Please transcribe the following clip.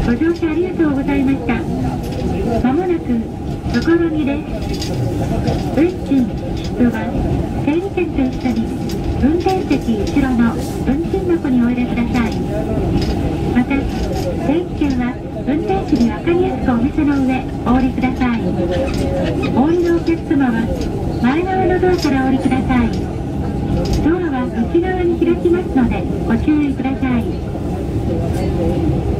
ご乗車ありがとうございました。まもなくところにです。運賃出は整理券と一緒に運転席後ろの運賃箱にお入れください。また定期券は運転士に分かりやすくお見せの上お降りください。お降りのお客様は前側のドアからお降りください。ドアは内側に開きますのでご注意ください。